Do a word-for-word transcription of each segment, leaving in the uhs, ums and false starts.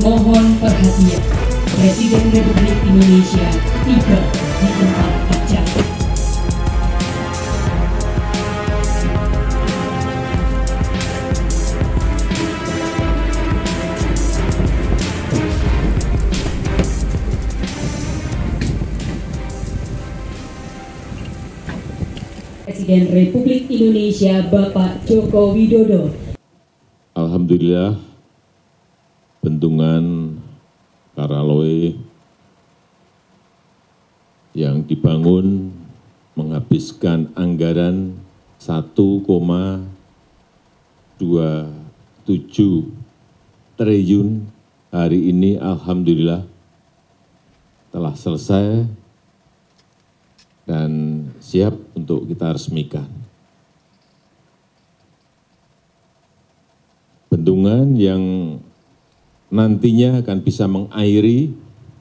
Mohon perhatian, Presiden Republik Indonesia tiba di tempat acara. Presiden Republik Indonesia Bapak Joko Widodo. Alhamdulillah, bendungan Karaloe yang dibangun menghabiskan anggaran satu koma dua tujuh triliun hari ini alhamdulillah telah selesai dan siap untuk kita resmikan. Bendungan yang nantinya akan bisa mengairi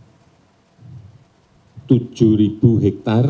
tujuh ribu hektar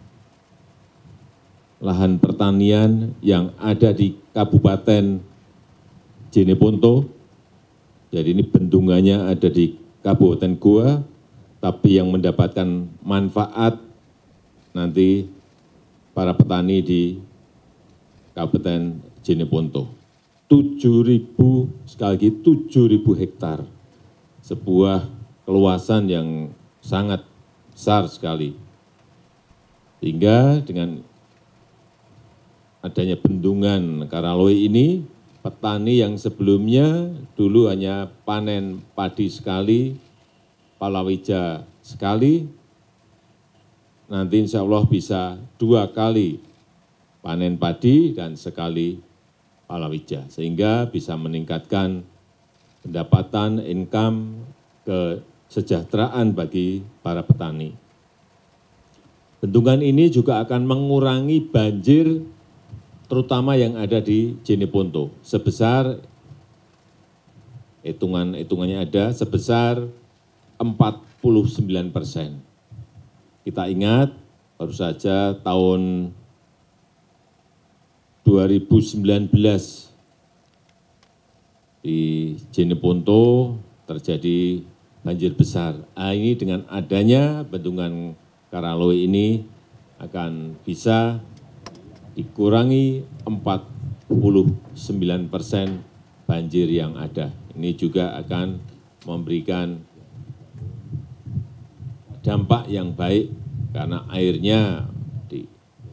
lahan pertanian yang ada di Kabupaten Jeneponto. Jadi ini bendungannya ada di Kabupaten Goa, tapi yang mendapatkan manfaat nanti para petani di Kabupaten Jeneponto. tujuh ribu, sekali lagi tujuh ribu hektar, sebuah keluasan yang sangat besar sekali. Sehingga dengan adanya bendungan Karaloe ini, petani yang sebelumnya dulu hanya panen padi sekali, palawija sekali, nanti insya Allah bisa dua kali panen padi dan sekali palawija, sehingga bisa meningkatkan pendapatan, income, kesejahteraan bagi para petani. Bendungan ini juga akan mengurangi banjir, terutama yang ada di Jeneponto, sebesar, hitungan-hitungannya ada, sebesar empat puluh sembilan persen. Kita ingat, baru saja tahun dua ribu sembilan belas di Jeneponto terjadi banjir besar. Ah, ini dengan adanya bendungan Karaloe ini akan bisa dikurangi empat puluh sembilan persen banjir yang ada. Ini juga akan memberikan dampak yang baik karena airnya di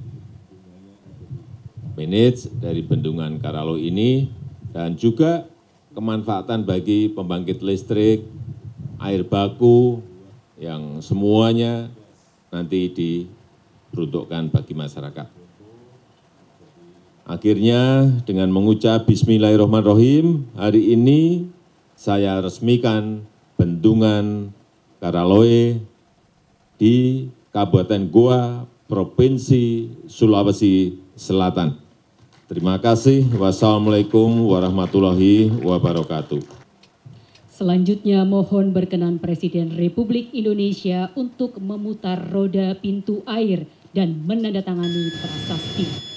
manage dari bendungan Karaloe ini, dan juga kemanfaatan bagi pembangkit listrik, air baku, yang semuanya nanti diperuntukkan bagi masyarakat. Akhirnya dengan mengucap Bismillahirrahmanirrahim, hari ini saya resmikan bendungan Karaloe di Kabupaten Goa, Provinsi Sulawesi Selatan. Terima kasih. Wassalamualaikum warahmatullahi wabarakatuh. Selanjutnya mohon berkenan Presiden Republik Indonesia untuk memutar roda pintu air dan menandatangani prasasti.